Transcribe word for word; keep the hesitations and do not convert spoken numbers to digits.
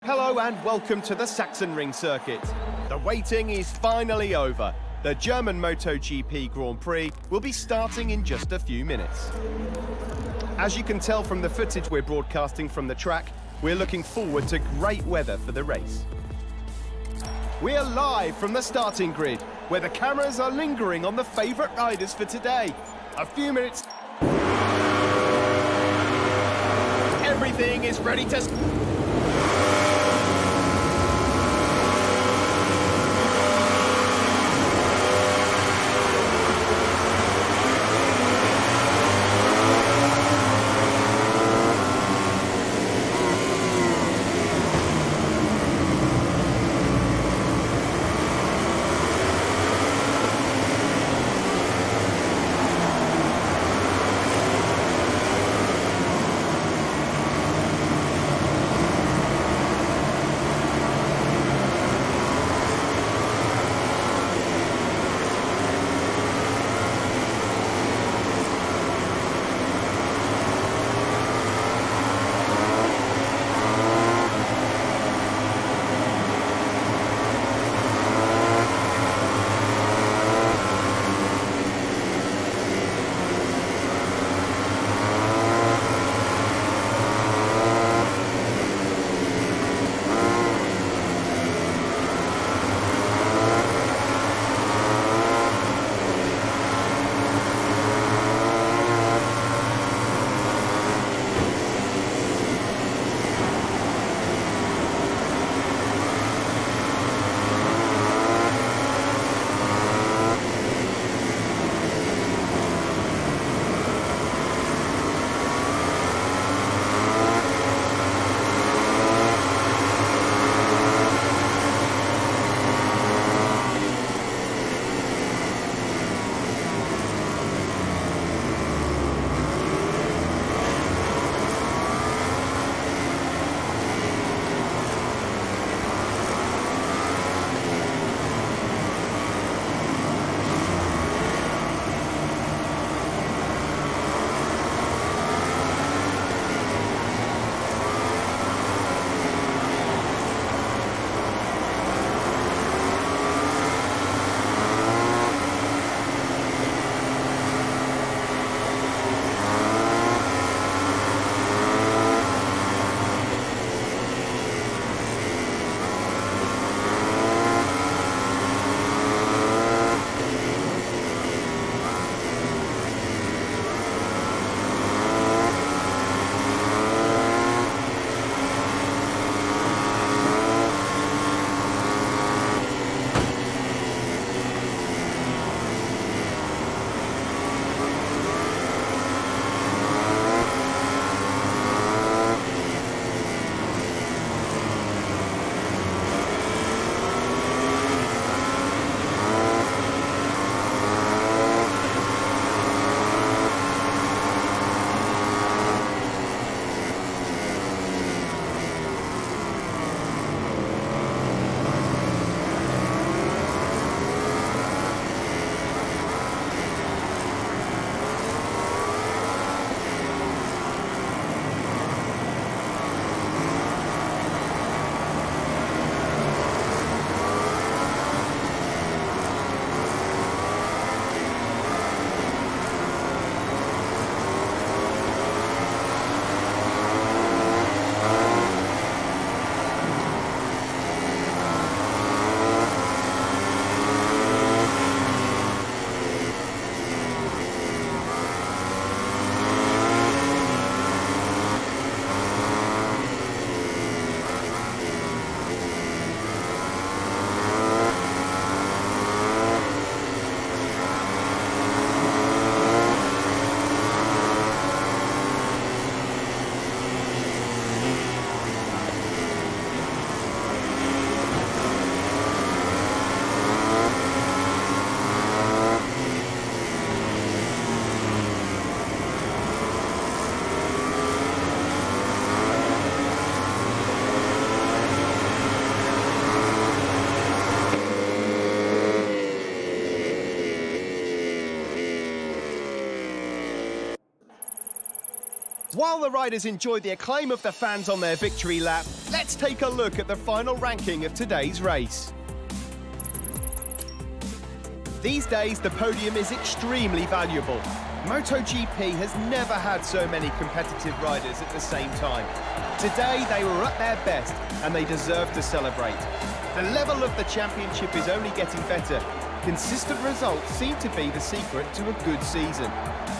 Hello and welcome to the Sachsenring circuit. The waiting is finally over. The German MotoGP Grand Prix will be starting in just a few minutes. As you can tell from the footage we're broadcasting from the track, we're looking forward to great weather for the race. We're live from the starting grid, where the cameras are lingering on the favourite riders for today. A few minutes... Everything is ready to... While the riders enjoy the acclaim of the fans on their victory lap, let's take a look at the final ranking of today's race. These days, the podium is extremely valuable. MotoGP has never had so many competitive riders at the same time. Today, they were at their best, and they deserve to celebrate. The level of the championship is only getting better. Consistent results seem to be the secret to a good season.